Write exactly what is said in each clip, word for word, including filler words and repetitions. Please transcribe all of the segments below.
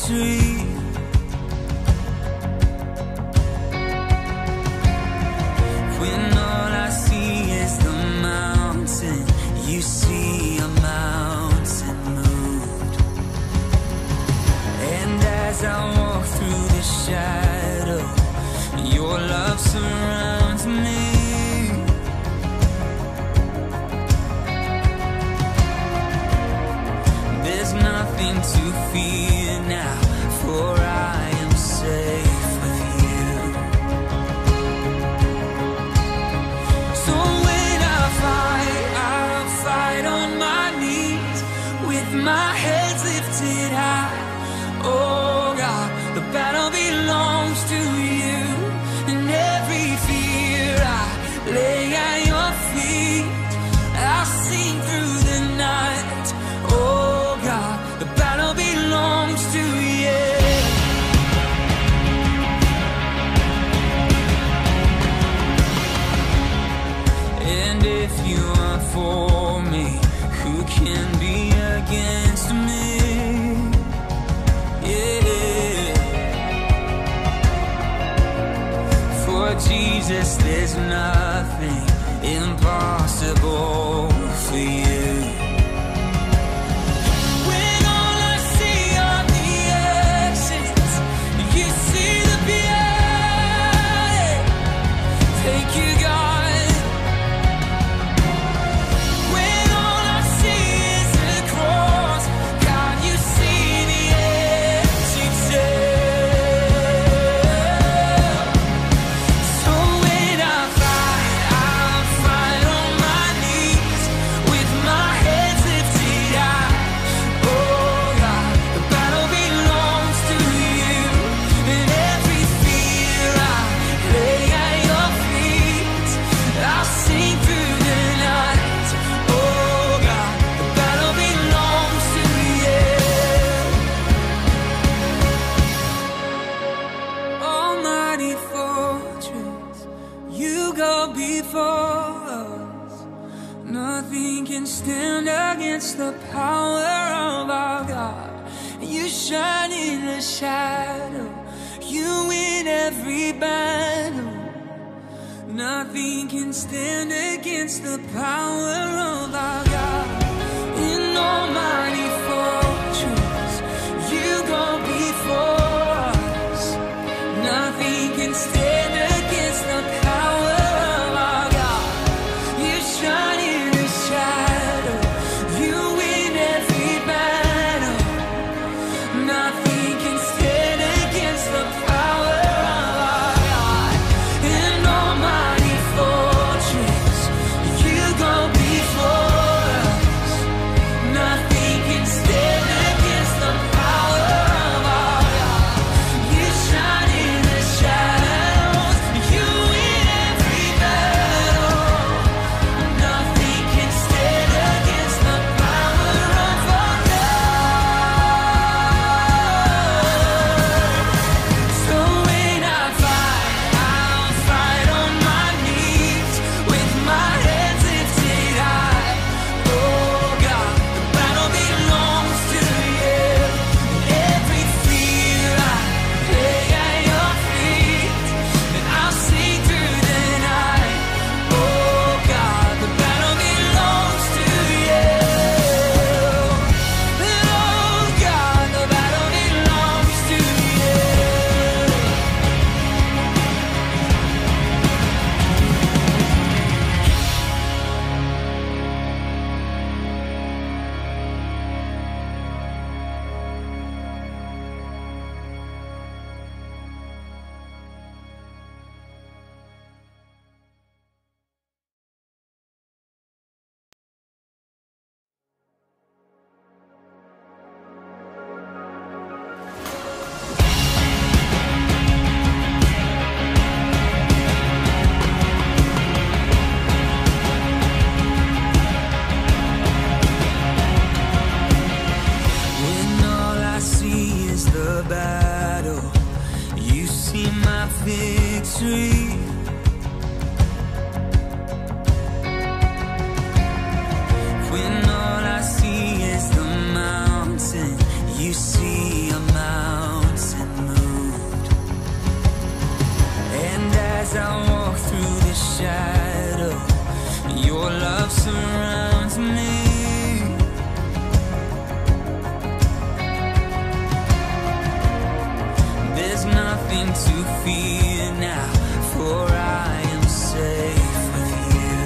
victory. When all I see is the mountain, you see a mountain moved. And as I walk through the shadow, your love surrounds me. There's nothing to fear now, for I am safe with you. So when I fight, I'll fight on my knees, with my head lifted high. Oh God, the battle belongs to you, and every fear I lay at your feet. I'll sing through the night. Oh God, the battle belongs to you. And if you are for me, who can be against me? Yeah. For Jesus, there's nothing impossible for you. When all I see are the exits, you see the beauty. Thank you, God. When all I see is the cross, God, you see the empty tomb. So when I fight, I'll fight on my knees, with my head lifted high. Oh God, the battle belongs to you, and every fear I lay at your feet. I'll sing through the night. Oh God, the battle belongs to you. Almighty fortress, you go before us. Nothing can stand against the power of our God. You shine in the shadow, you win every battle. Nothing can stand against the power of our God. In almighty fortress, you go before us. Nothing can stand against the power of our God. You shine in the shadow, you win every battle. Nothing can stand against the power of our God. In almighty fortress, you go before us. Nothing can shadow, your love surrounds me. There's nothing to fear now, for I am safe with you.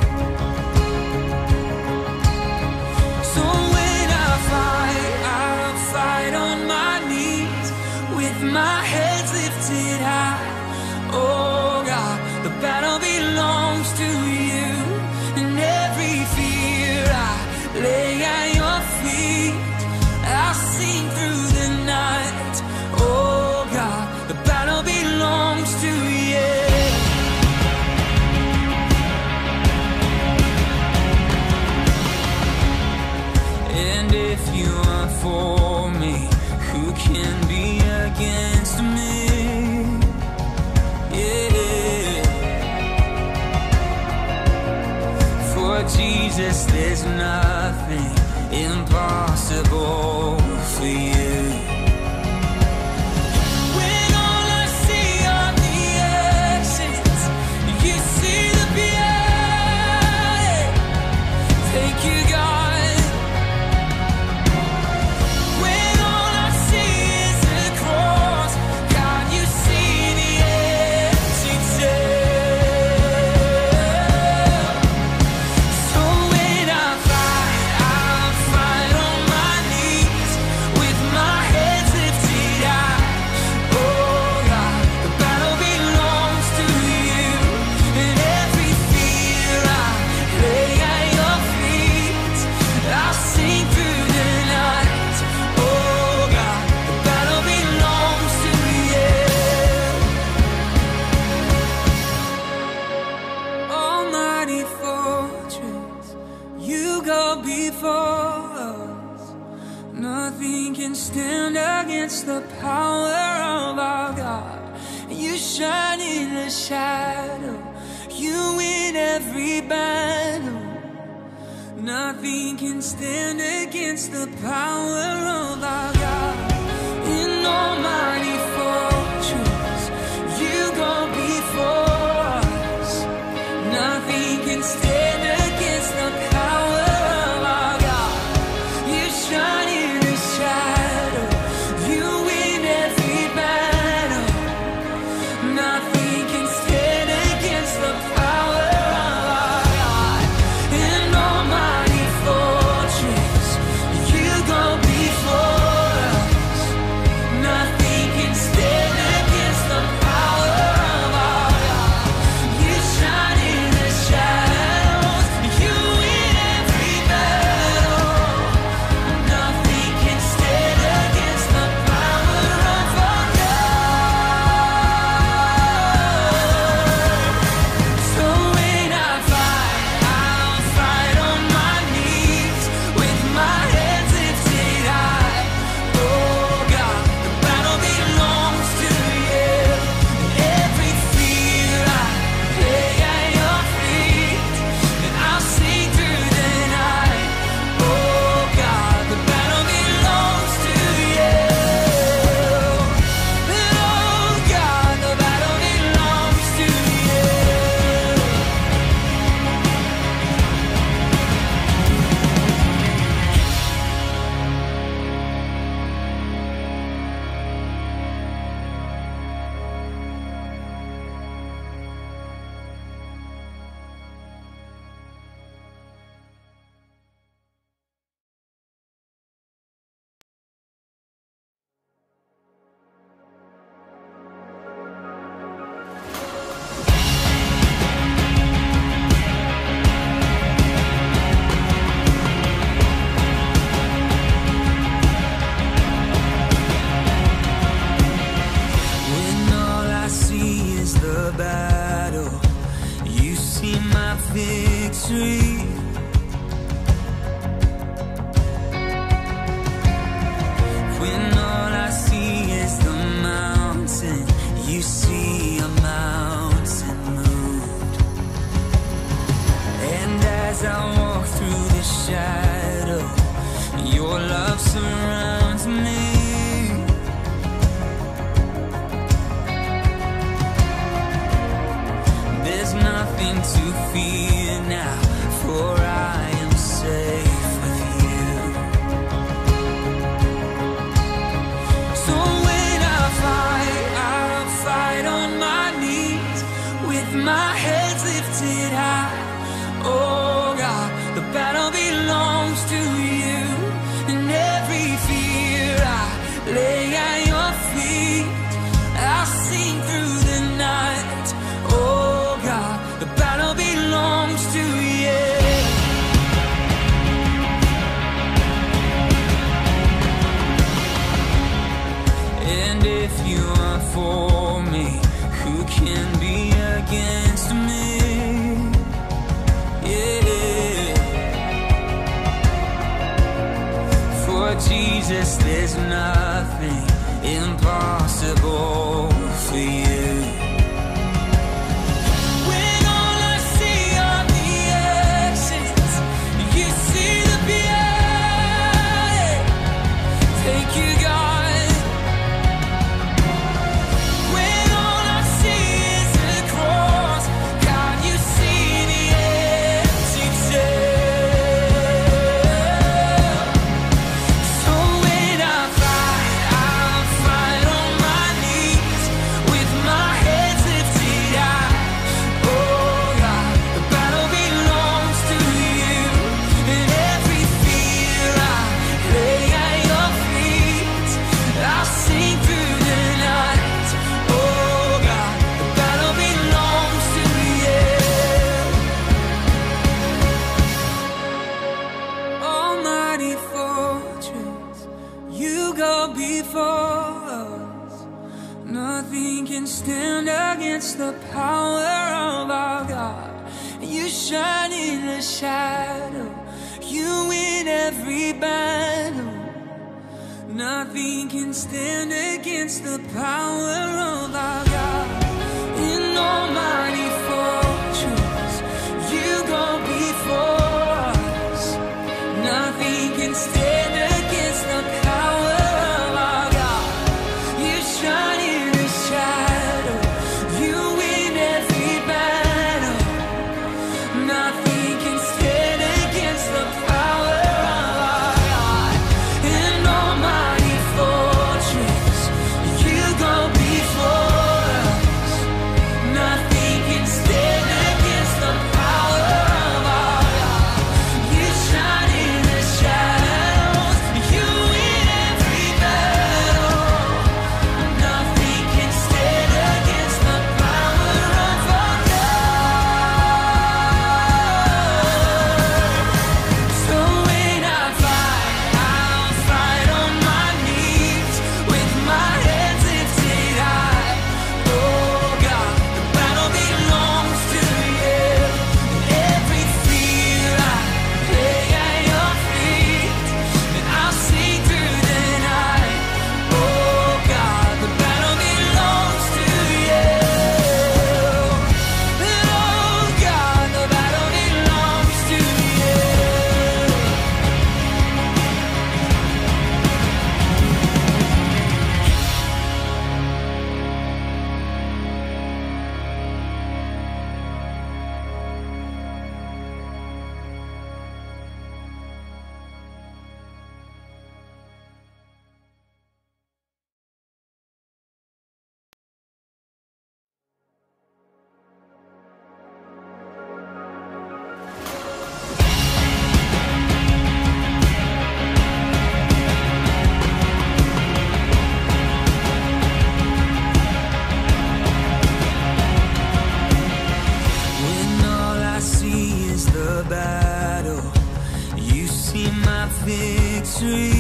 So when I fight, I'll fight on my knees, with my head lifted high. Oh God, the battle belongs to you, and every fear I lay at your feet. I'll sing through the night. Oh God, the battle belongs to you. And if you are for me, who can be against me? Yeah. For Jesus, there's nothing impossible for you. When all I see are the exits, you see the beauty. Thank you, God. When all I see is the cross, God, you see the empty tomb. So when I fight, I'll fight on my knees, with my head lifted high. Oh God, the battle belongs to you, and every fear I lay at your feet. I'll sing through the night. Oh God, the battle belongs to you. Almighty fortress, you go before us. Nothing can stand against the power of our God. You shine in the shadow, you win every battle. Nothing can stand against the power of our God. In almighty fortress, you go before us. Nothing can stand against the power of our God. You shine in the shadow, you win every battle. Nothing can stand against the power of our God. In almighty fortress, you go before us. Nothing can stand against the power of our God. You shine in the shadows, you win every battle. Nothing can stand against the power of our God. So when I fight, I'll fight on my knees, with my head lifted high. Oh God, the battle belongs to you, and every fear I lay at your feet, and I'll sing through the night. Oh God, the battle belongs to you. And oh God, the battle belongs to you. When all I see is the battle, you see my victory. When all I see is the mountain, you see a mountain moved. And as I walk through the shadow, your love surrounds me. there's nothing to fear now, for I am safe with you. So when I fight, I'll fight on my knees with my head lifted high. Oh God, the battle belongs to you, and every fear I lay at your feet. I'll sing through the night. Oh God, the battle belongs to you. And if you are for me, who can be against me? Yeah. For Jesus, there's nothing impossible for you. When all I see are the exits, you see the beauty. Thank you, God. When all I see is the cross, God, you see the empty tomb. So when I fight, I'll fight on my knees with my head lifted high. Oh God, the battle belongs to you, and every fear I lay at your feet. I'll sing through the night. Oh God, the battle belongs to you. Almighty fortress, you go before us. Nothing can stand against the power of our God. You shine in the shadow, you win every battle. Nothing can stand against the power of our God. In almighty fortress, you go before us. Nothing can stand against the power of our God. You shine in the shadow, you win every battle. Nothing can stand against the power of our God. In almighty fortress, you go before us. Nothing can stand against the power of our God. You shine in the shadows, you win every battle. Nothing can stand against the power of our God. So when I fight, I'll fight on my knees with my head lifted high. Oh God, the battle belongs to you, and every fear I lay at your feet, and I'll sing through the night. Oh God, the battle belongs to you. And oh God, the battle belongs to you. When all I see is the battle, you see my victory.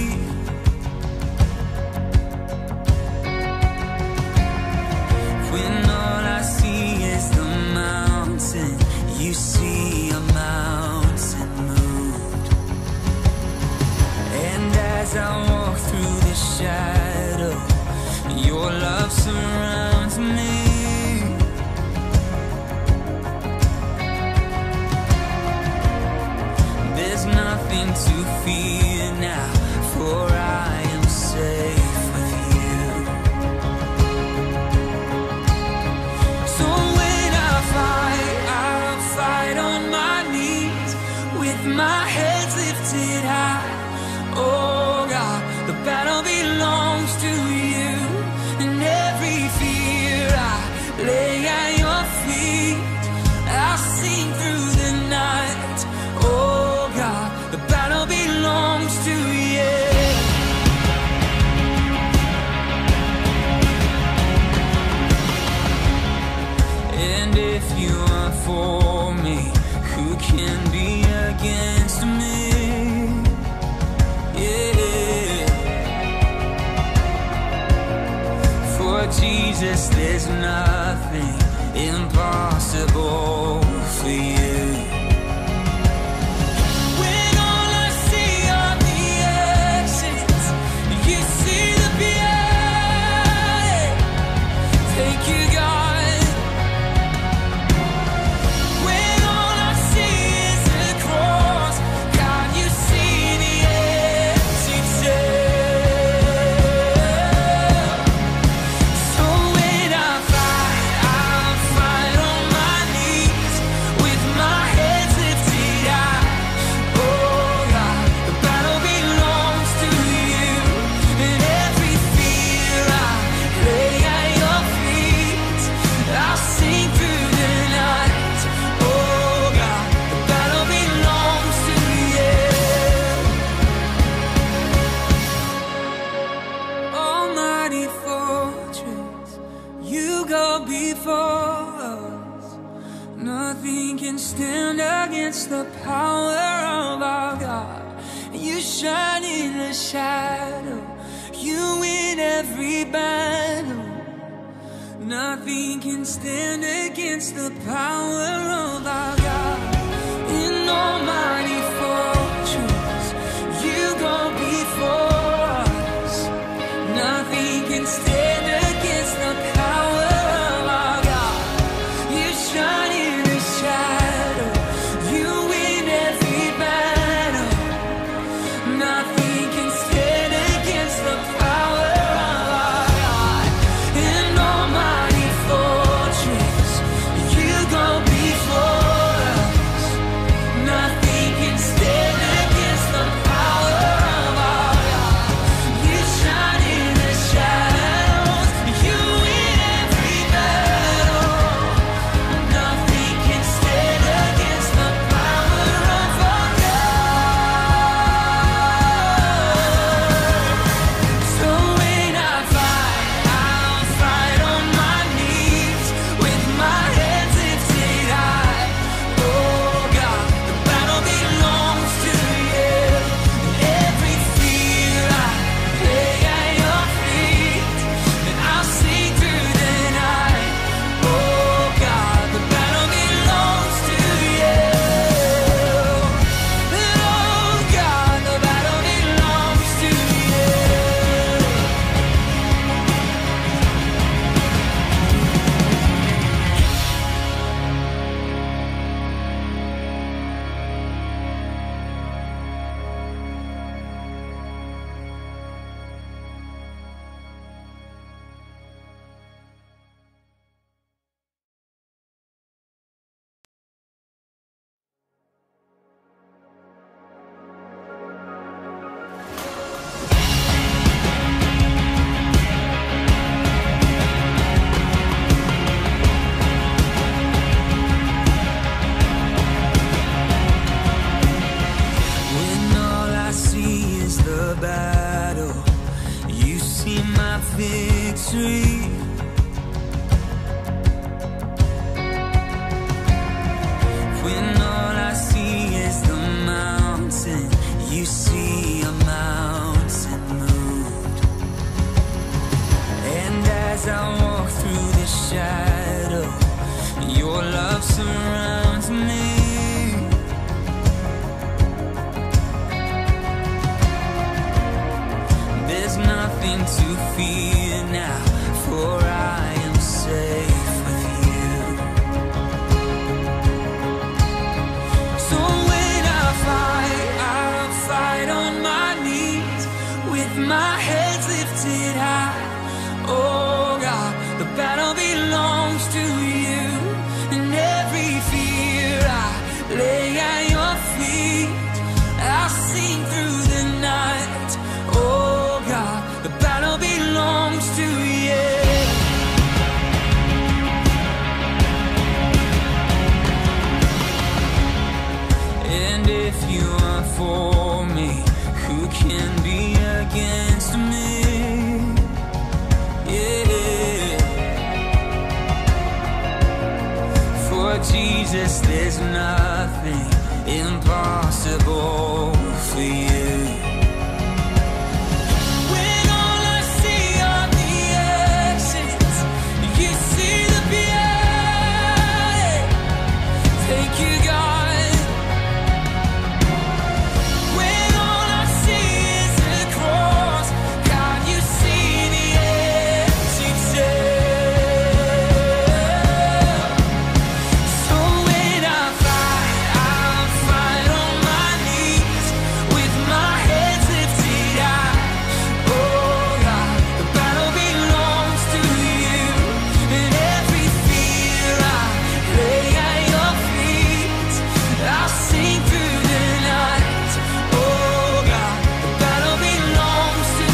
When all I see is the mountain, you see a mountain moved. And as I walk through the shadow, your love surrounds me. There's nothing to fear now, for me, who can be against me? Yeah. For Jesus, there's nothing impossible for you. When all I see are the actions, you see the beauty. Thank you, God. When all I see is the cross, God, you see the empty tomb. So when I fight, I'll fight on my knees with my head lifted high. Oh God, the battle belongs to you, and every fear I lay at your feet. I'll sing through the night. Oh God, the battle belongs to you. Almighty fortress, you go before us. Nothing can stand against the power of our God. You shine in the shadow, you win every battle. Nothing can stand against the power of our God. In almighty fortress, you go before us. Nothing can stand against the power of our God. You shine in the shadow, you win every battle. Nothing can stand against the power of our God. In almighty fortress, you go before us. Nothing can stand against the power of our God. You shine in the shadows, you win every battle. Nothing can stand against the power of our God. So when I fight, I'll fight on my knees with my head lifted high. Oh God, the battle belongs to you, and every fear I lay at your feet, and I'll sing through the night. Oh God, the battle belongs to you. Oh God, the battle belongs to you. When all I see is the battle, you see my victory. When all I see is the mountain, you see a mountain moved. And as I walk through the shadow, your love surrounds me. There's nothing to fear now, for I am safe with you. So when I fight, I'll fight on my knees with my head lifted high. Oh God, the battle belongs to you, and every fear I lay at your feet. I'll sing through the night. Oh God, the battle belongs to you. And if you are for me, who can be against me? Yeah. For Jesus Jesus, there's nothing impossible for you. When all I see are the exits, you see the beauty. Thank you, God. When all I see is the cross, God, you see the empty tomb. So when I fight, I'll fight on my knees with my head lifted high. Oh God, the battle belongs to you, and every fear I lay at your feet. I'll sing through the night. Oh God, the battle belongs to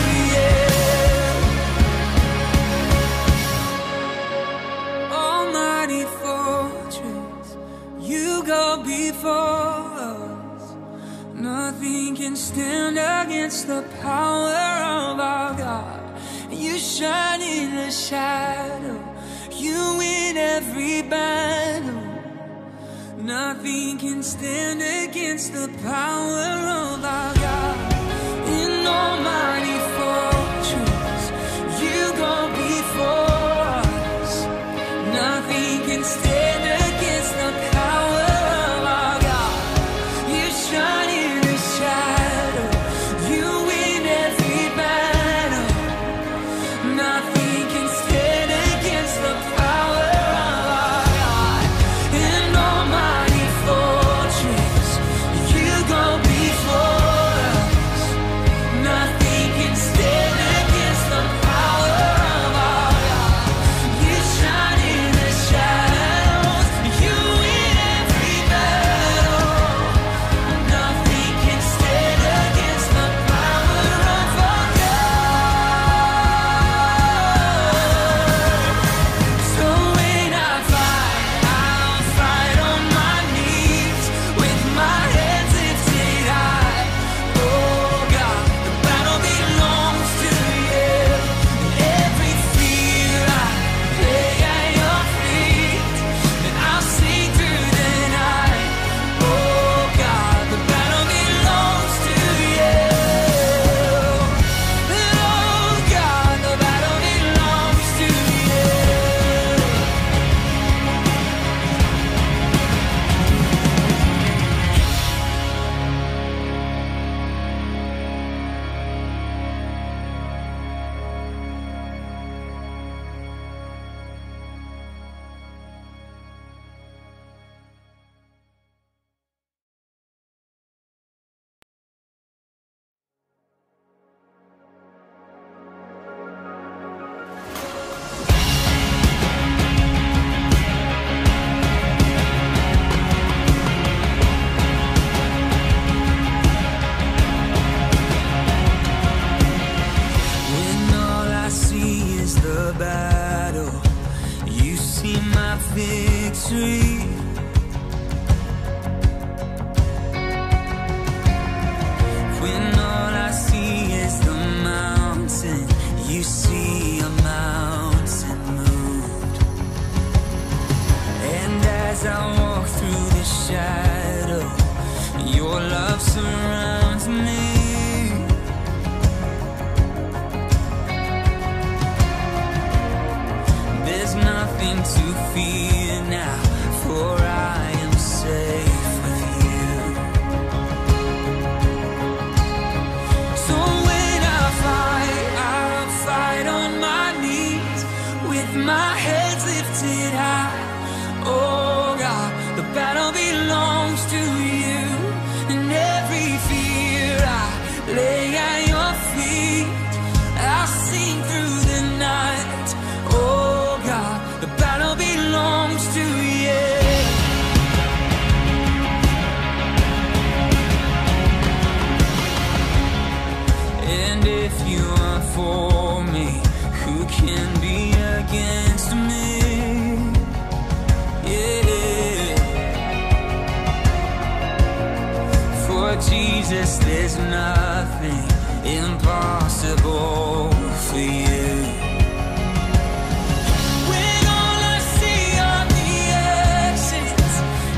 you. Almighty fortress, you go before us. Nothing can stand against the power of our God. You shine in the shadow, you win every battle. Nothing can stand against the power of our God. In almighty fortress, you go before us. Nothing can stand against the power of our God. You shine in the shadow, you win every battle. Nothing can stand against the power of our God. In almighty fortress, you go before us. Nothing can stand against the power of our God. You shine in the shadows, you win every battle. Nothing can stand against the power of our God. So when I fight, I'll fight on my knees with my head lifted high. Oh God, the battle belongs to you. Every fear I lay at your feet, and I'll sing through the night. Oh God, the battle belongs to you. Oh God, the battle belongs to you. When all I see is the battle, you see my victory. When all I see is the mountain, you see a mountain moved. And as I walk through the shadow, your love surrounds me. There's nothing to fear now, for I am safe with you. So when I fight, I'll fight on my knees with my head lifted high. Oh God, the battle belongs to you, and every fear I lay at your feet. I'll sing through the night. Oh God, the battle belongs to you. And if you are for me, who can be against me? Yeah. For Jesus, there's nothing impossible for you. When all I see are the exits,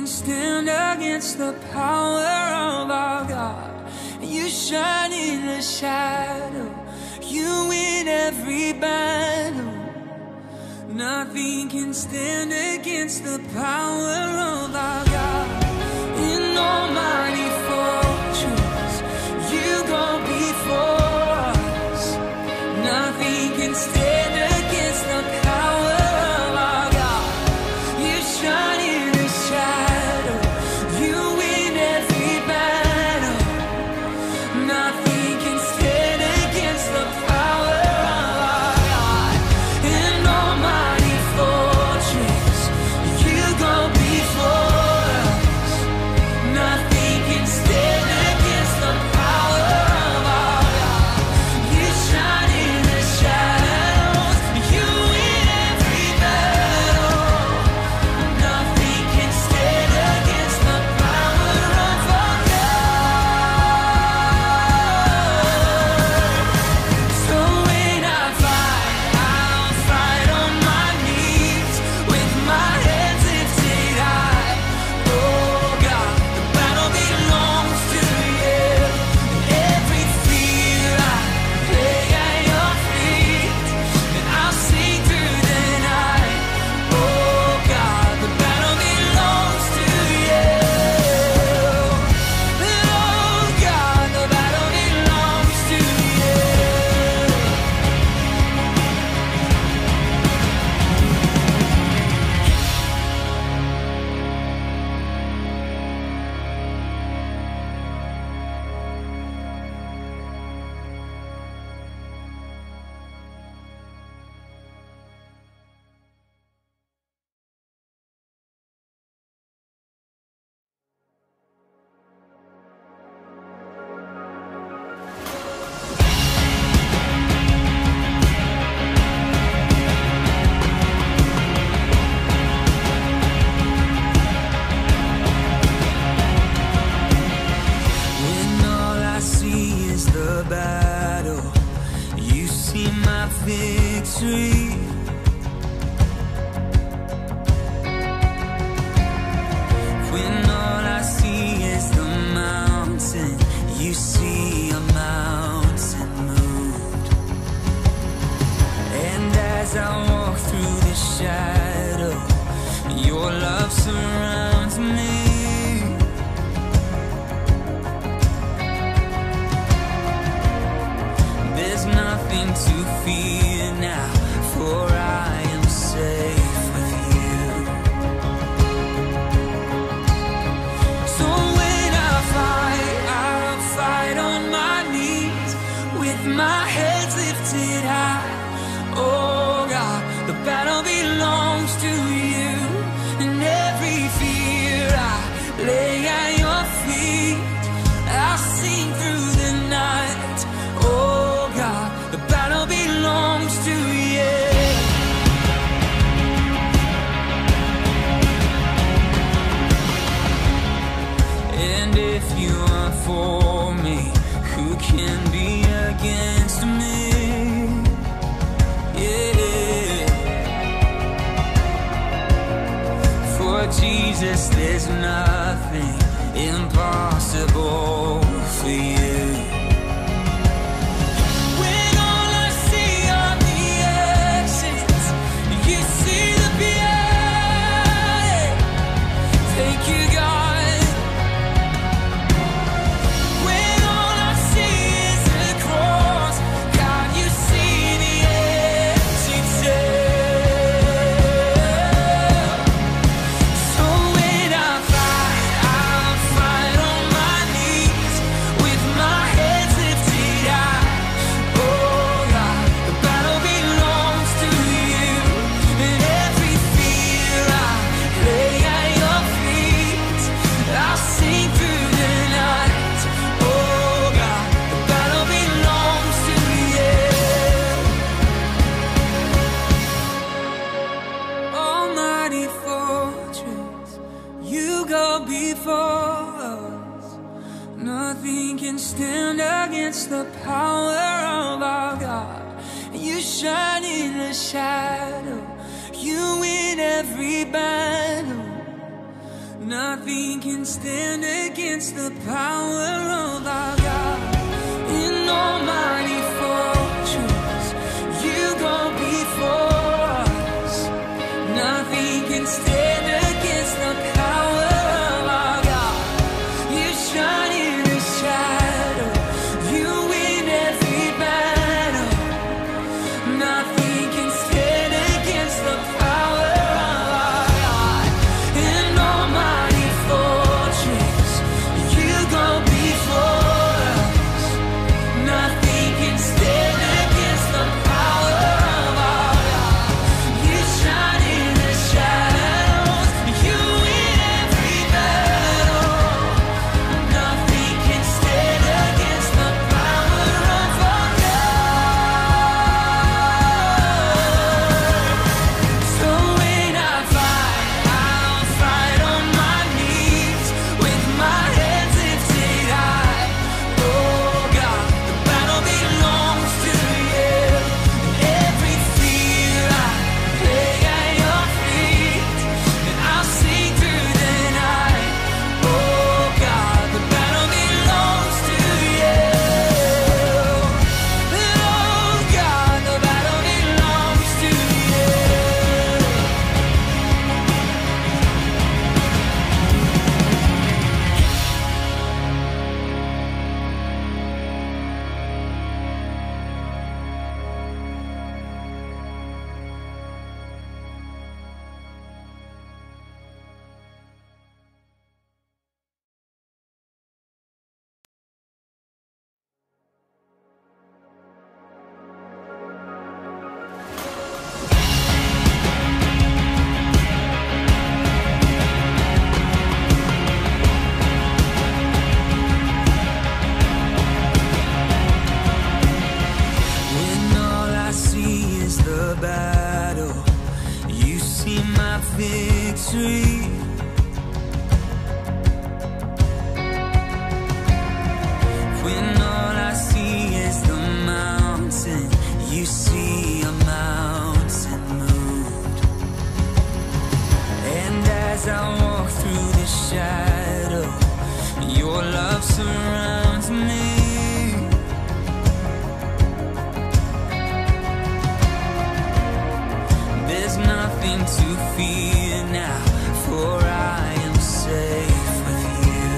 can stand against the power of our God. You shine in the shadow, you win every battle. Nothing can stand against the power of our God. In almighty fortress, you go before us. Nothing can stand against the power of our God. You shine in the shadow, you win every battle. Nothing can stand against the power of our God. In almighty fortress, you go before us. Nothing can stand against the power of our God. You shine in the shadows, you win every battle. Nothing can stand against the power of our God. So when I fight, I'll fight on my knees with my hands lifted high. Oh God, the battle belongs to you. Every fear I lay at your feet, and I'll sing through the night. Oh God, the battle belongs to you. Oh God, the battle belongs to you. When all I see is the battle, you see my victory. When all I see is the mountain, you see a mountain moved. And as I walk through the shadow, your love surrounds me. There's nothing to fear now, for I am safe with you. So when I fight, I'll fight on my knees with my heads lifted high. Oh God, the battle belongs to you. And every fear I lay at your feet, I'll sing through the night. Oh God, the battle belongs to you. And if you are for me, who can be against me? Yeah. For Jesus, there's nothing impossible for you. When all I see are the exits, you see the beauty. Thank you, God. When all I see is the cross, God, you see the empty tomb. So when I fight, I'll fight on my knees with my hands lifted high. Oh God, the battle belongs to you. And every fear I lay at your feet, I'll sing through the night. Oh God, the battle belongs to you. Almighty fortress, you go before us. Nothing can stand against the power of our God. You shine in the shadow, you win every battle. Nothing can stand against the power of our God. In almighty fortress, you go before us. Nothing can stand against the power of our God. You shine in the shadow, you win every battle. Nothing can stand against the power of our God. In almighty fortress, you go before us. Nothing can stand against the power of our God. You shine in the shadows, you win every battle. Nothing can stand against the power of our God. So when I fight, I'll fight on my knees with my hands lifted high. Oh God, the battle belongs to you. Every fear I lay at your feet, and I'll sing through the night. Oh God, the battle belongs to you. Oh God, the battle belongs to you. When all I see is the battle, you see my victory. When all I see is the mountain, you see a mountain moved. And as I walk through the shadow, your love surrounds me. There's nothing to fear now, for I am safe with you.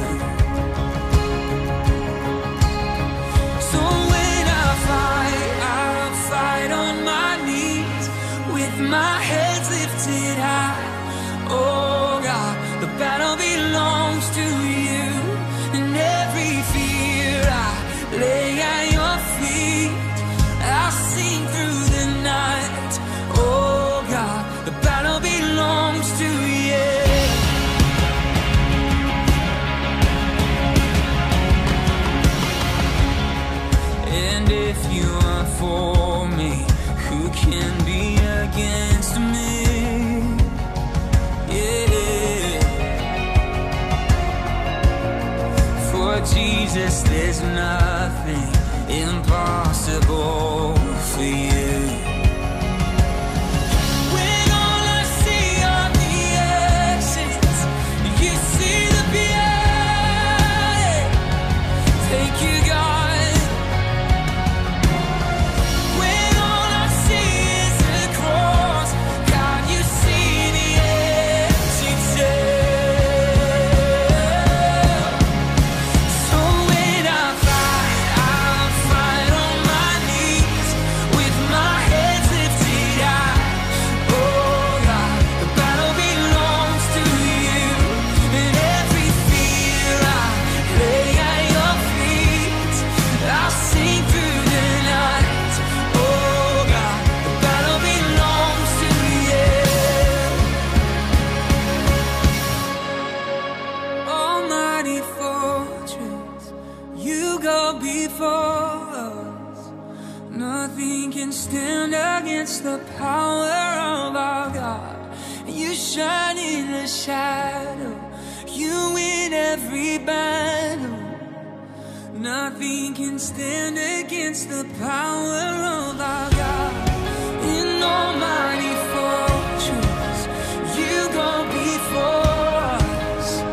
So when I fight, I'll fight on my knees with my heads lifted high. Oh God, the battle belongs to you. And every fear I lay at your feet, I'll sing through the night. Oh God, the battle belongs to you. And if you are for me, who can be against me? Yeah. For Jesus, there's nothing impossible for you. When all I see are the exits, you see the beauty. Thank you, God. When all I see is the cross, God, you see the empty tomb. So when I fight, I'll fight on my knees with my heads lifted high. Oh God, the battle belongs to you. And every fear I lay at your feet, I'll sing through the night. Oh God, the battle belongs to you. Almighty fortress, you go before us. Nothing can stand against the power of our God. You shine in the shadow, you win every battle. Nothing can stand against the power of our God. In almighty fortress, you go before us.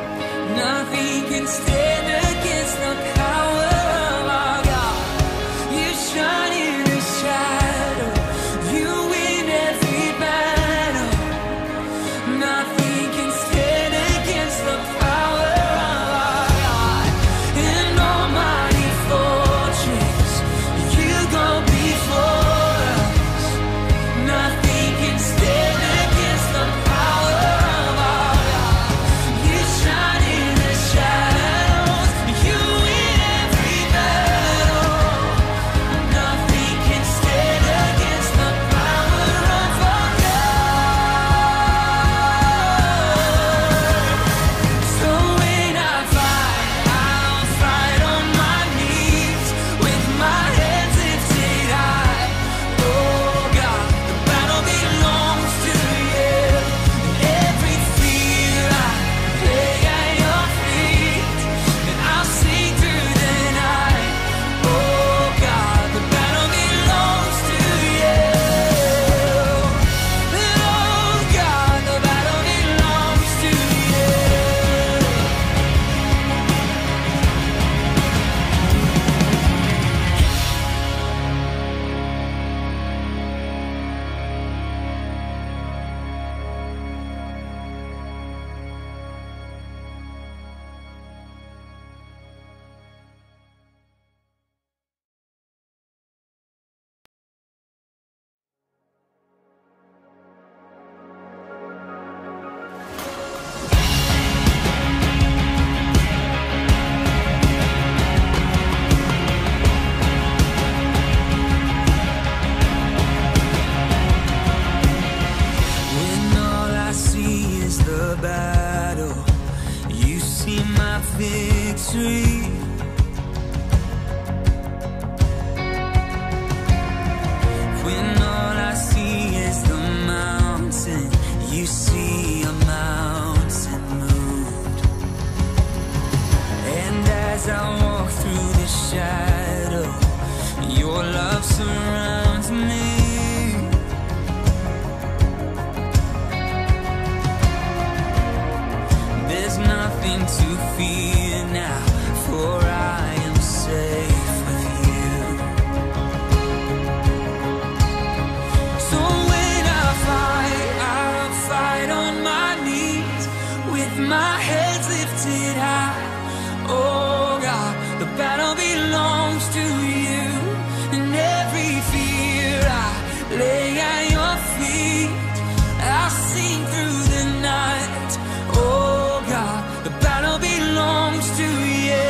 my head's lifted high. Oh God, the battle belongs to you. And every fear I lay at your feet. I'll sing through the night. Oh God, the battle belongs to you.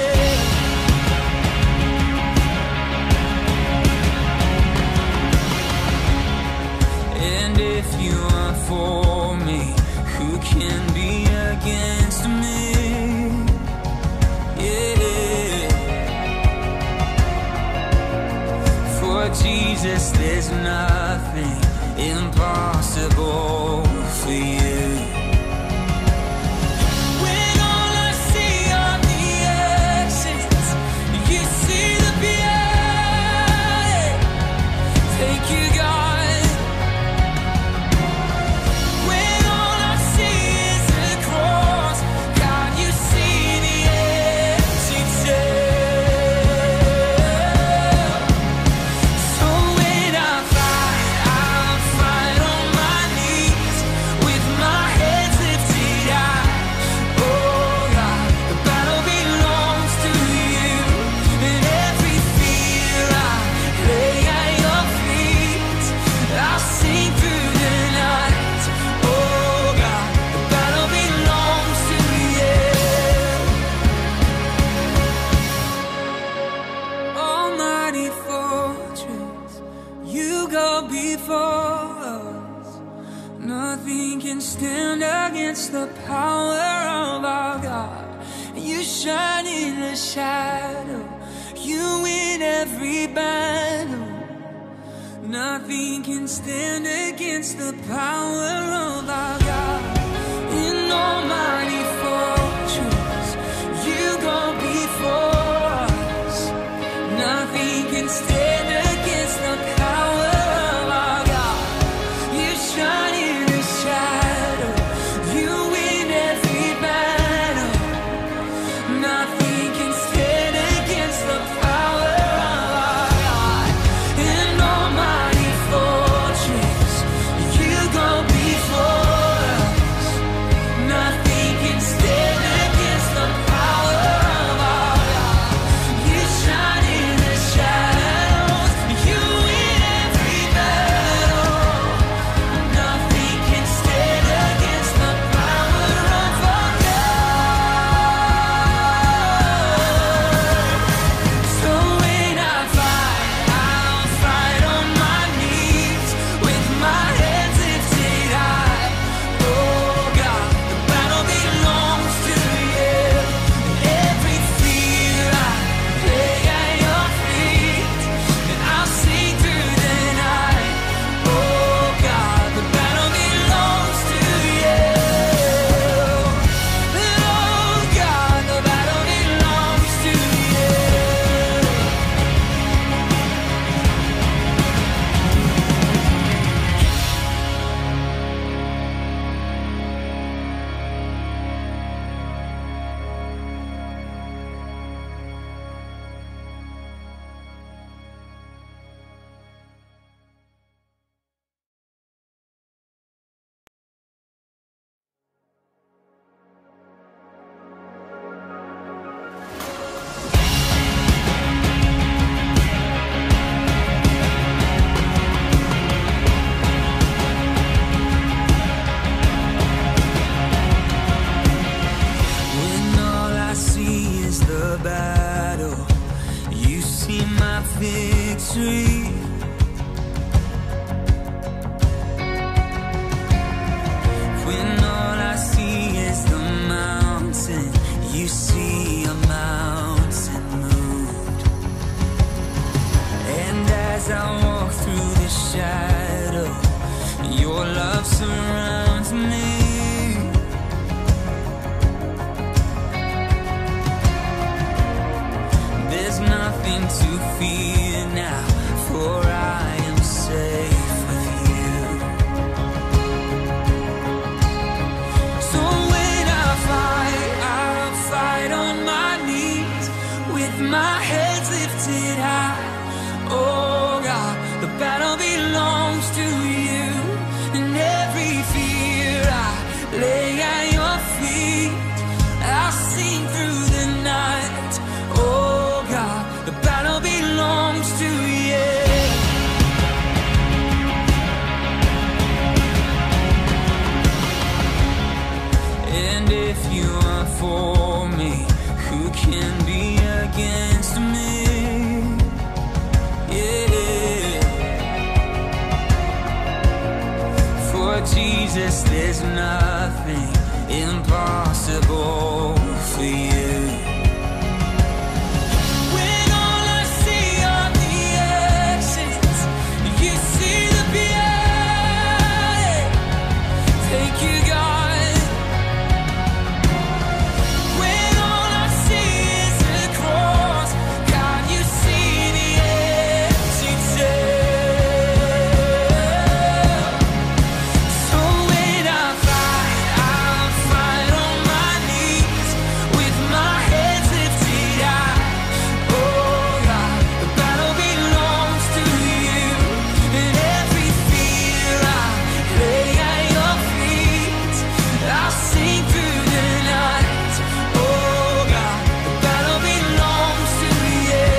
And if you are for me, who can be against me? Yeah. For Jesus, there's nothing impossible for you. When all I see are the exits, you see the beauty. Thank you, God. Nothing can stand against the power of our God. You shine in the shadow, you win every battle. Nothing can stand against the power of our God. In almighty fortress, you go before us. Nothing can stand against the power of our God. You shine in the shadow, you win every battle. Nothing can stand against the power of our God. In almighty fortress, you go before us. Nothing can stand against the power of our God. You shine in the shadows, you win every battle. Nothing can stand against the power of our God. So when I fight, I'll fight on my knees with my hands lifted high. Oh God, the battle belongs to you. Every fear I lay at your feet, and I'll sing through the night. Oh God, the battle belongs to you. Oh God, the battle belongs to you. When all I see is the battle, you see my victory. When all I see is the mountain, you see a mountain moved. And as I walk through the shadow, your love surrounds me. There's nothing to fear now, for I am safe with you. So when I fight, I'll fight on my knees with my head lifted high. Oh God, the battle belongs to you. And every fear I lay at your feet. Jesus, there's nothing impossible for you. When all I see are the exits, you see the beauty. Thank you, God. When all I see is the cross, God, you see the empty tomb. So when I fight, I'll fight on my knees with my head lifted high. Oh God, the battle belongs to you, and every fear I lay at your feet. I'll sing through the night. Oh God, the battle belongs to you.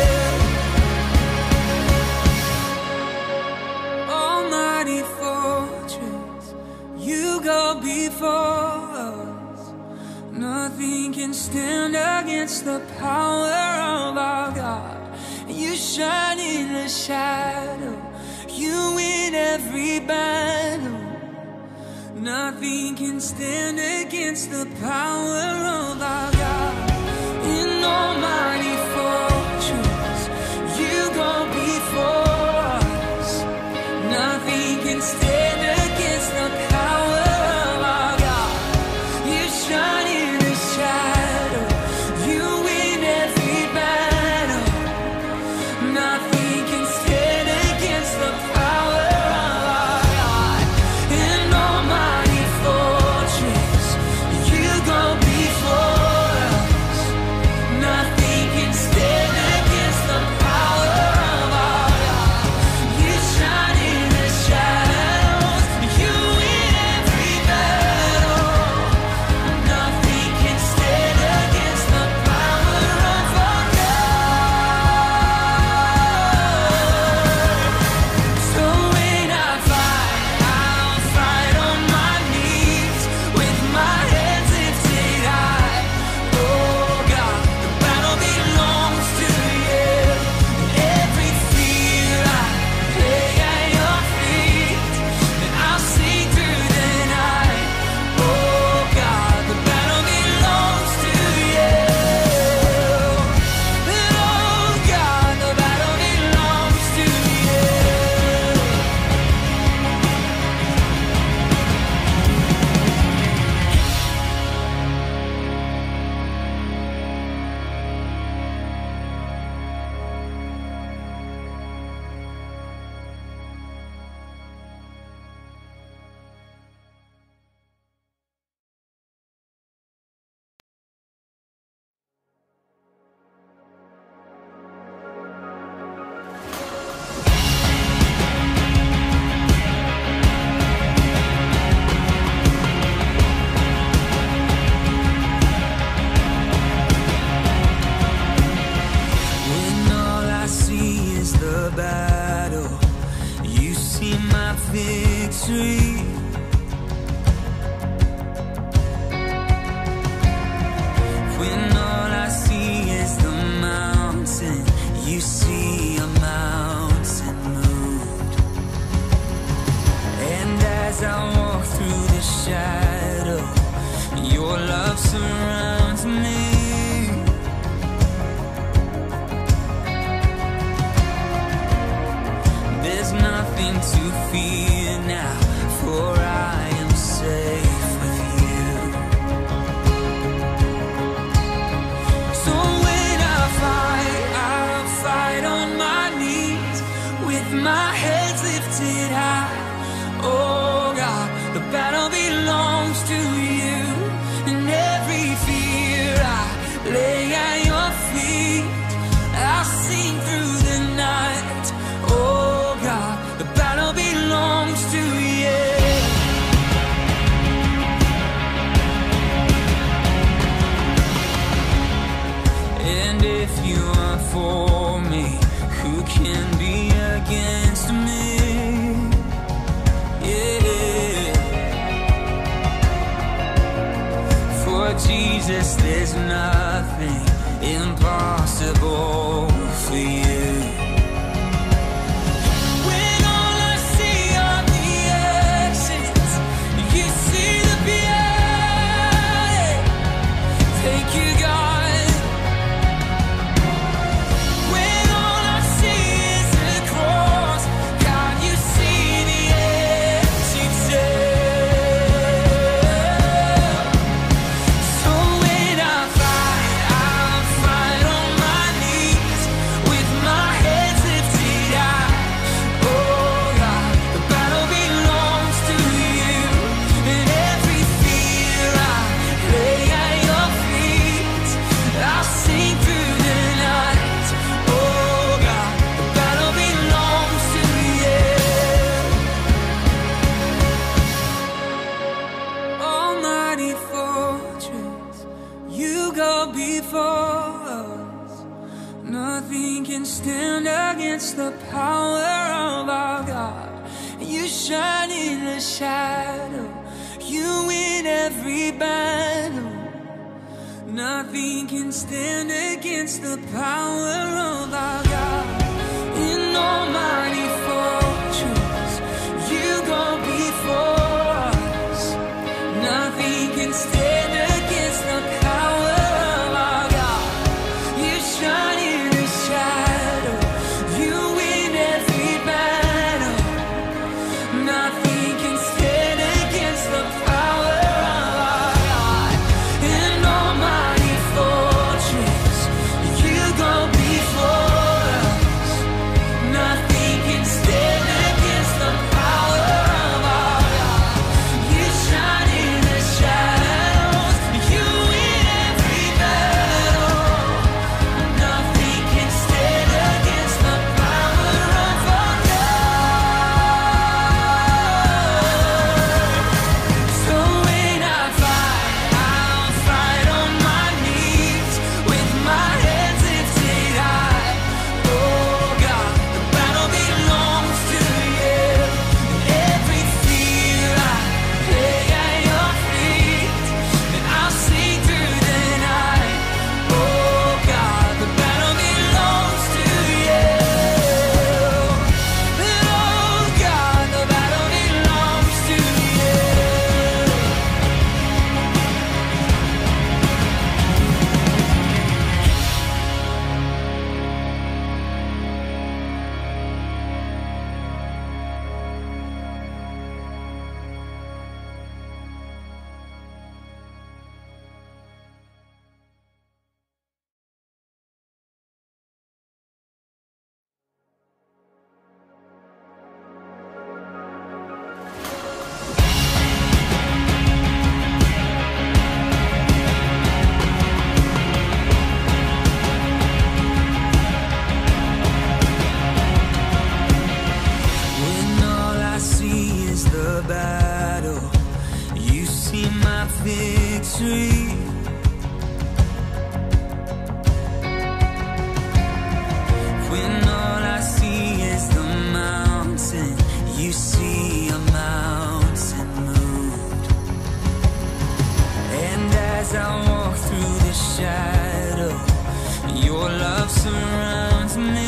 Almighty fortress, you go before us. Nothing can stand against the power of our God. You shine in the shadow, you win every battle. Nothing can stand against the power of our God. In almighty fortress, you go before us. Nothing can stand against the power of our God. You shine in the shadow, you win every battle. Nothing can stand against the power of our God. In almighty fortress, you go before us. Nothing can stand against the power of our God. You shine in the shadows, you win every battle. Nothing can stand against the power of our God. So when I fight, I'll fight on my knees with my head lifted high. Oh God, the battle belongs to you, and every fear I lay at your feet, and I'll sing through the night. Oh God, the battle belongs to you. And oh God, the battle belongs to you. When all I see is the battle, you see my victory. When all I see is the mountain, you see a mountain moved. And as I walk through the shadow, your love surrounds me. There's nothing to fear now, for I am safe with you. So when I fight, I'll fight on my knees with my head lifted high. Oh God, the battle belongs to you, and every fear I lay at your feet. I'll sing through the night. Oh God, the battle belongs to you. And if you are for me, who can be against me? Yeah. For Jesus, there's nothing impossible for you. When all I see are the exits, the power of our God. You shine in the shadow. You win every battle. Nothing can stand against the power of our God. In almighty fortress, you go before us. Nothing can stand against the power of our God. You shine in the shadow. You win every battle. Nothing can stand against the power of our God. In almighty fortress, you go before us. Nothing can stand against the power of our God. You shine in the shadows. You win every battle. Nothing can stand against the power of our God. So when I fight, I'll fight on my knees with my hands lifted high. Oh God, the battle belongs to you. And every fear I lay at your feet, and I'll sing through the night. Oh God, the battle belongs to you. Oh God, the battle belongs to you. When all I see is the battle, you see my victory. When all I see is the mountain, you see a mountain moved. And as I walk through the shadow, your love surrounds me.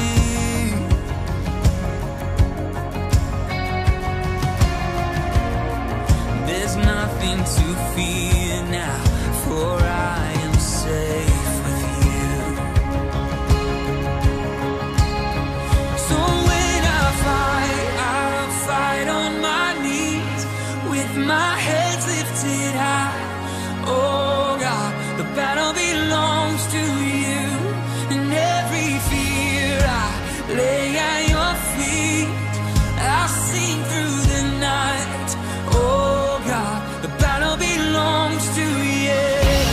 There's nothing to fear now, for I am safe with you. So when I fight, I'll fight on my knees with my heads lifted high. Oh God, the battle belongs to you. And every fear I lay at your feet, I'll sing through the night. Oh God, the battle belongs to you.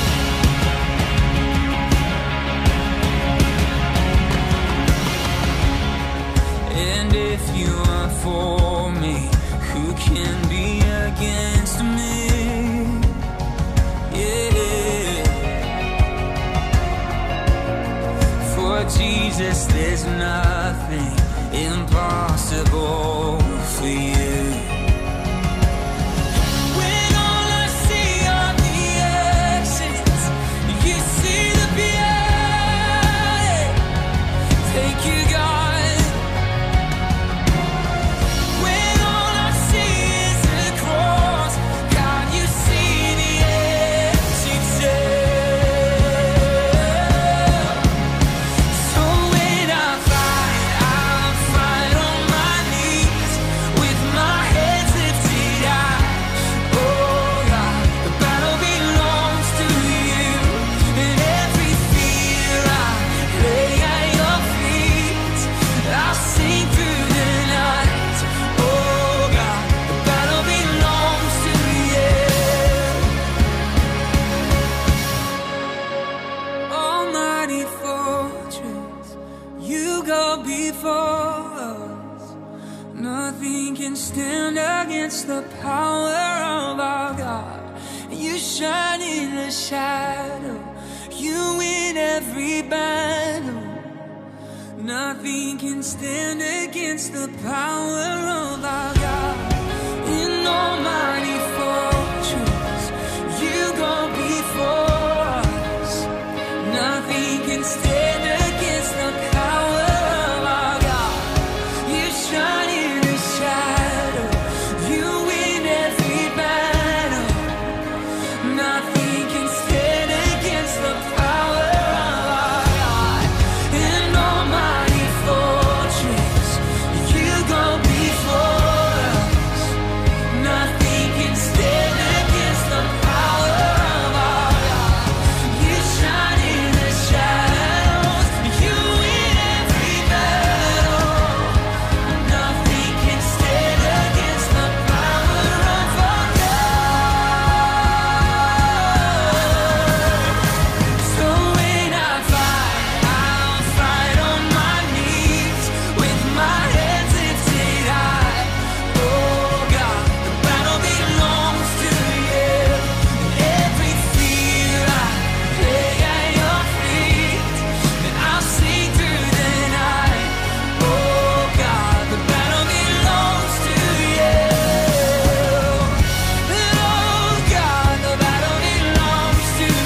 And if you are for me, who can be against me? Yeah. For Jesus, there's nothing impossible for you. When all I see are the exits, you see the beauty. Thank you, God. When all I see is the cross, God, you see the empty tomb. So when I fight, I'll fight on my knees with my hands lifted high. Oh God, the battle belongs to you. And every fear I lay at your feet, I'll sing through the night. Oh God, the battle belongs to you. Almighty fortress, you go before us. Nothing can stand against the power of our God. You shine in the shadow. You win every battle. Nothing can stand against the power of our God. In almighty fortress, you go before us. Nothing can stand against the power of our God. You shine in the shadow, you win every battle. Nothing can stand against the power of our God. In almighty fortress, you go before us. Nothing can stand against the power of our God. You shine in the shadows, you win every battle. Nothing can stand against the power of our God. So when I fight, I'll fight on my knees with my hands lifted high. Oh God, the battle belongs to you. Every fear I lay at your feet, and I'll sing through the night. Oh God, the battle belongs to you. Oh God, the battle belongs to you.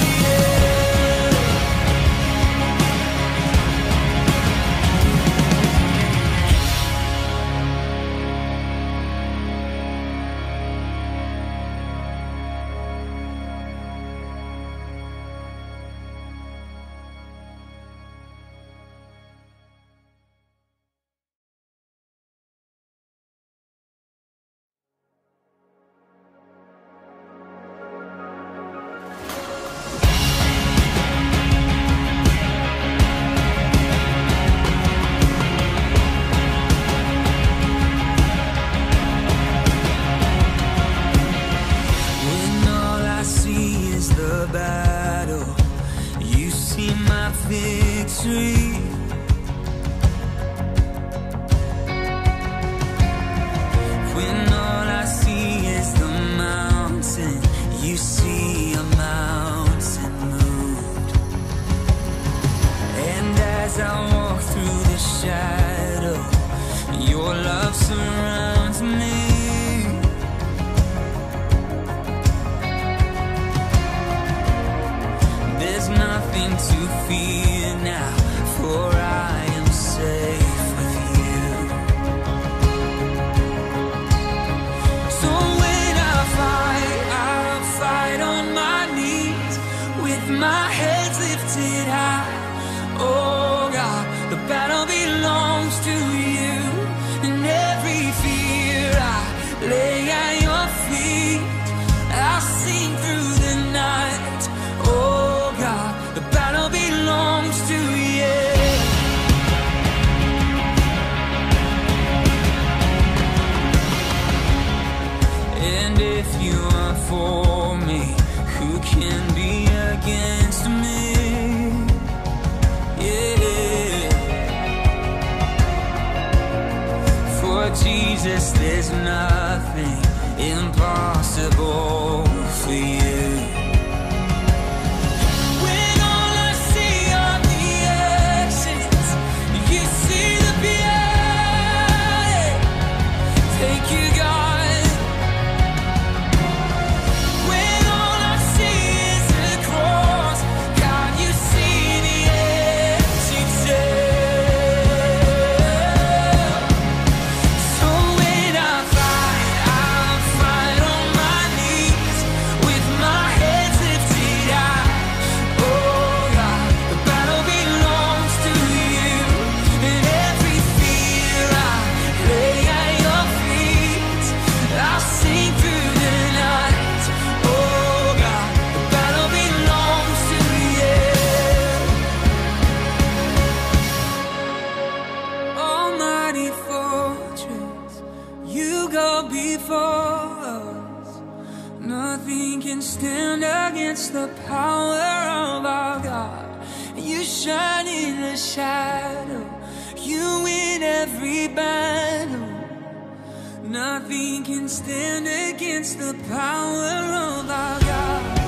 When all I see is the battle, you see my victory. When all I see is the mountain, you see a mountain moved. And as I walk through the shadow, your love surrounds me. There's nothing to fear now, for I am safe with you. So when I fight, I'll fight on my knees with my heads lifted high. Oh God, the battle belongs to you. And every fear I lay at your feet, I'll sing through the night. Oh God, the battle belongs to you. And if you are for me, who can be against me? Yeah. For Jesus, there's nothing impossible for you. When all I see are the exits, you see the beauty. Thank you, God. When all I see is the cross, God, you see the empty tomb. So when I fight, I'll fight on my knees with my heads lifted high. Oh God, the battle belongs to you. And every fear I lay at your feet, I'll sing through the night. Oh God, the battle belongs to you. Almighty fortress, you go before us. Nothing can stand against the power of our God. You shine in the shadow, you win every battle. Nothing can stand against the power of our God.